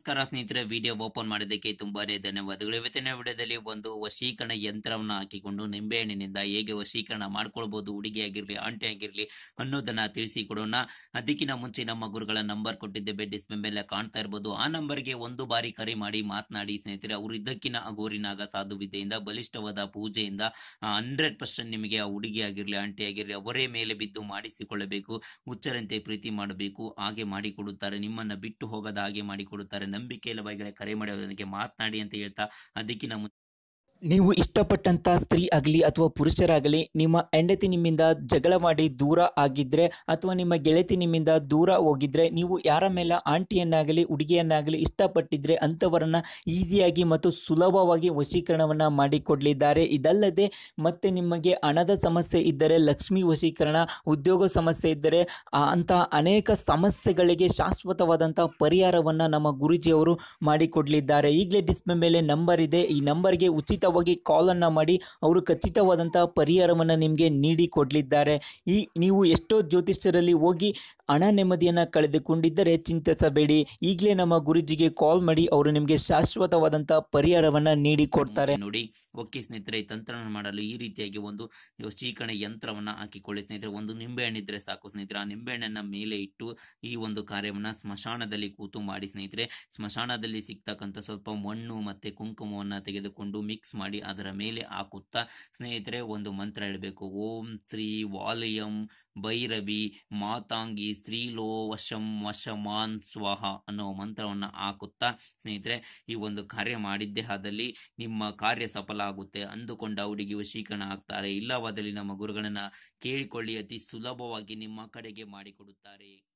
ನಮಸ್ಕಾರ ಸ್ನೇಹಿತರೆ, video open ಮಾಡಿದ್ದಕ್ಕೆ ತುಂಬಾನೇ ಧನ್ಯವಾದಗಳು. ಇವತ್ತಿನ ವಿಡಿಯೋದಲ್ಲಿ ಒಂದು ವಶೀಕರಣ ಯಂತ್ರವನ್ನ ಹಾಕಿಕೊಂಡು ನಿಂಬೆಹಣ್ಣಿನಿಂದ ಹೇಗೆ ವಶೀಕರಣ ಮಾಡ್ಕೊಳ್ಬಹುದು, ಹುಡುಗಿ ಆಗಿರ್ಲಿ ಆಂಟಿ ಆಗಿರ್ಲಿ ಅನ್ನೋದನ್ನ ತಿಳಿಸಿಕೊಡೋಣ. ಅದಕ್ಕಿಂತ ಮುಂಚೆ ನಮ್ಮ ಗುರುಗಳ ನಂಬರ್ ಕೊಟ್ಟಿದ್ದೇವೆ, ಡಿಸ್ಪ್ಲೇ ಮೇಲೆ ಕಾಣ್ತಾ ಇರಬಹುದು. ಆ ನಂಬರ್ಗೆ ಒಂದು ಬಾರಿ ಕರೆ ಮಾಡಿ ಮಾತನಾಡಿ ಸ್ನೇಹಿತರೆ. ಅವರು ಇದ್ದಕ್ಕಿನ ಅಗೋರಿನಾಗ ಸಾಧುವಿದ್ಯೆಯಿಂದ ಬಲಿಷ್ಠವಾದ ಪೂಜೆಯಿಂದ 100% ನಿಮಗೆ ಆ ಹುಡುಗಿ ಆಗಿರ್ಲಿ ಆಂಟಿ ಆಗಿರ್ಲಿ ಅವರೇ ಮೇಲೆ ಬಿದ್ದು ಮಾಡಿಸಿಕೊಳ್ಳಬೇಕು. ಹುಚ್ಚರಂತೆ ಪ್ರೀತಿ ಮಾಡಬೇಕು, ಹಾಗೆ ಮಾಡಿಕೊಡುತ್ತಾರೆ. ನಿಮ್ಮನ್ನ ಬಿಟ್ಟು ಹೋಗದ ಹಾಗೆ ಮಾಡಿಕೊಡುತ್ತಾರೆ. ನಂಬಿಕೆ ಇಲ್ಲವಾಗಲೇ ಕರೆ ಮಾಡಿ ಅವರಿಗೆ ಮಾತನಾಡಿ ಅಂತ ಹೇಳ್ತಾ, ಅದಕ್ಕಿಂತ ನೀವು ಇಷ್ಟಪಟ್ಟಂಥ ಸ್ತ್ರೀ ಆಗಲಿ ಅಥವಾ ಪುರುಷರಾಗಲಿ ನಿಮ್ಮ ಹೆಂಡತಿ ನಿಮ್ಮಿಂದ ಜಗಳ ಮಾಡಿ ದೂರ ಆಗಿದ್ದರೆ ಅಥವಾ ನಿಮ್ಮ ಗೆಳತಿ ನಿಮ್ಮಿಂದ ದೂರ ಹೋಗಿದ್ರೆ, ನೀವು ಯಾರ ಮೇಲೆ ಆಂಟಿಯನ್ನಾಗಲಿ ಹುಡುಗಿಯನ್ನಾಗಲಿ ಇಷ್ಟಪಟ್ಟಿದ್ರೆ ಅಂಥವರನ್ನು ಈಸಿಯಾಗಿ ಮತ್ತು ಸುಲಭವಾಗಿ ವಶೀಕರಣವನ್ನು ಮಾಡಿಕೊಡಲಿದ್ದಾರೆ. ಇದಲ್ಲದೆ ಮತ್ತೆ ನಿಮಗೆ ಹಣದ ಸಮಸ್ಯೆ ಇದ್ದರೆ ಲಕ್ಷ್ಮಿ ವಶೀಕರಣ, ಉದ್ಯೋಗ ಸಮಸ್ಯೆ ಇದ್ದರೆ ಅಂಥ ಅನೇಕ ಸಮಸ್ಯೆಗಳಿಗೆ ಶಾಶ್ವತವಾದಂಥ ಪರಿಹಾರವನ್ನು ನಮ್ಮ ಗುರೂಜಿಯವರು ಮಾಡಿಕೊಡಲಿದ್ದಾರೆ. ಈಗಲೇ ಡಿಸ್ಪ್ಲೇ ಮೇಲೆ ನಂಬರ್ ಇದೆ, ಈ ನಂಬರ್ಗೆ ಉಚಿತವಾಗಿ ಕಾಲನ್ನು ಮಾಡಿ ಅವರು ಖಚಿತವಾದಂತಹ ಪರಿಹಾರವನ್ನು ನಿಮಗೆ ನೀಡಿ ಕೊಡಲಿದ್ದಾರೆ. ನೀವು ಎಷ್ಟೋ ಜ್ಯೋತಿಷ್ಯರಲ್ಲಿ ಹೋಗಿ ಹಣ ನೆಮ್ಮದಿಯನ್ನು ಕಳೆದುಕೊಂಡಿದ್ದರೆ ಚಿಂತಿಸಬೇಡಿ. ಈಗಲೇ ನಮ್ಮ ಗುರುಜಿಗೆ ಕಾಲ್ ಮಾಡಿ ಅವರು ನಿಮಗೆ ಶಾಶ್ವತವಾದಂಥ ಪರಿಹಾರವನ್ನು ನೀಡಿ ಕೊಡ್ತಾರೆ. ನೋಡಿ, ಓಕೆ ಸ್ನೇಹಿತರೆ, ತಂತ್ರವನ್ನು ಮಾಡಲು ಈ ರೀತಿಯಾಗಿ ಒಂದು ವಶೀಕರಣ ಯಂತ್ರವನ್ನ ಹಾಕಿಕೊಳ್ಳಿ ಸ್ನೇಹಿತರೆ. ಒಂದು ನಿಂಬೆಹಣ್ಣಿದ್ರೆ ಸಾಕು ಸ್ನೇಹಿತರೆ. ಆ ನಿಂಬೆಹಣ್ಣನ್ನ ಮೇಲೆ ಇಟ್ಟು ಈ ಒಂದು ಕಾರ್ಯವನ್ನ ಸ್ಮಶಾನದಲ್ಲಿ ಕೂತು ಮಾಡಿ ಸ್ನೇಹಿತರೆ. ಸ್ಮಶಾನದಲ್ಲಿ ಸಿಗ್ತಕ್ಕಂಥ ಸ್ವಲ್ಪ ಮಣ್ಣು ಮತ್ತೆ ಕುಂಕುಮವನ್ನ ತೆಗೆದುಕೊಂಡು ಮಿಕ್ಸ್ ಮಾಡಿ ಅದರ ಮೇಲೆ ಹಾಕುತ್ತಾ ಸ್ನೇಹಿತರೆ ಒಂದು ಮಂತ್ರ ಹೇಳಬೇಕು. ಓಂ ಶ್ರೀ ವಾಲಯಂ ಭೈರವಿ ಮಾತಾಂಗಿ ಸ್ತ್ರೀಲೋ ವಶಂ ವಶಮಾನ್ ಸ್ವಾಹ ಅನ್ನೋ ಮಂತ್ರವನ್ನು ಹಾಕುತ್ತಾ ಸ್ನೇಹಿತರೆ ಈ ಒಂದು ಕಾರ್ಯ ಮಾಡಿದ್ದೇ ಆದಲ್ಲಿ ನಿಮ್ಮ ಕಾರ್ಯ ಸಫಲ ಆಗುತ್ತೆ. ಅಂದುಕೊಂಡ ಹುಡುಗಿ ವಶೀಕರಣ ಆಗ್ತಾರೆ. ಇಲ್ಲವಾದಲ್ಲಿ ನಮ್ಮ ಗುರುಗಳನ್ನ ಕೇಳಿಕೊಳ್ಳಿ, ಅತಿ ಸುಲಭವಾಗಿ ನಿಮ್ಮ ಕಡೆಗೆ ಮಾಡಿಕೊಡುತ್ತಾರೆ.